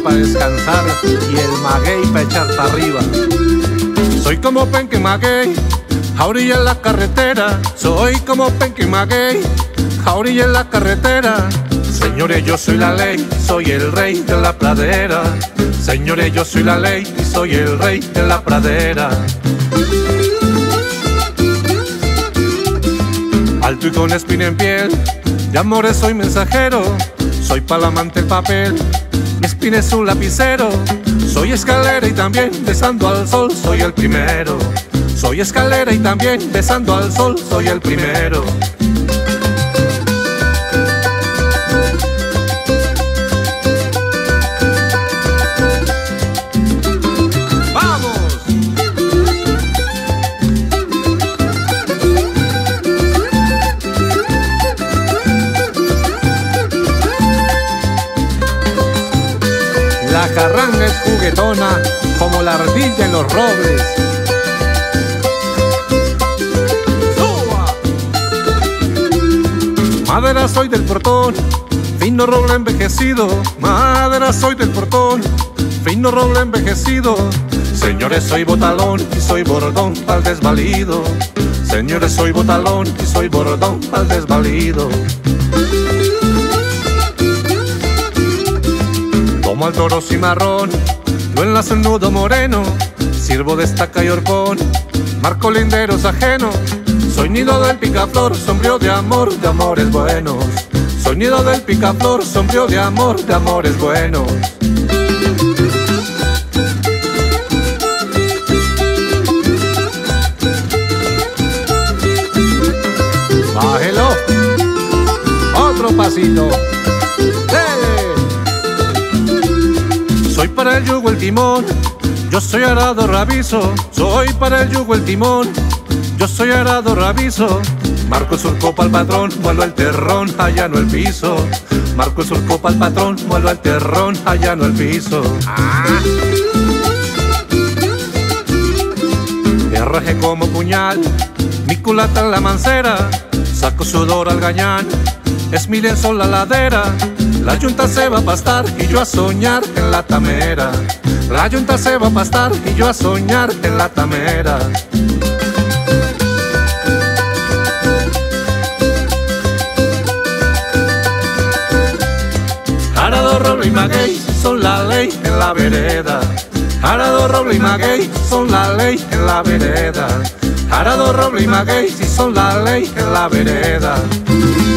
para descansar y el maguey para echarte arriba. Soy como Penque Maguey, a orilla en la carretera. Soy como Penque Maguey, a orilla en la carretera. Señores, yo soy la ley, soy el rey de la pradera. Señores, yo soy la ley y soy el rey de la pradera. Alto y con espina en piel, de amores soy mensajero. Soy palamante el papel, mi espina es un lapicero. Soy escalera y también besando al sol soy el primero. Soy escalera y también besando al sol soy el primero. La carranga es juguetona como la ardilla en los robles. ¡Suba! Madera soy del portón, fino roble envejecido. Madera soy del portón, fino roble envejecido. Señores, soy botalón y soy bordón pa'l desvalido. Señores, soy botalón y soy bordón pa'l desvalido. Como al toro cimarrón, lo enlazo en nudo moreno. Sirvo de estaca y horcón, marco linderos ajenos. Soy nido del picaflor, sombrío de amores buenos. Soy nido del picaflor, sombrío de amores buenos. Bájelo, otro pasito. Soy para el yugo el timón, yo soy arado rabizo. Soy para el yugo el timón, yo soy arado rabizo. Marco el surco pa'l patrón, muelo el terrón, allano el piso. Marco el surco pa'l patrón, muelo el terrón, allano el piso. Me arraje como puñal, mi culata en la mancera. Saco sudor al gañán, es mi lienzo la ladera. La yunta se va a pastar y yo a soñar en la tamera. La yunta se va a pastar y yo a soñar en la tamera. Arado, roble y maguey son la ley en la vereda. Arado, roble y maguey son la ley en la vereda. Arado, roble y maguey si son la ley en la vereda.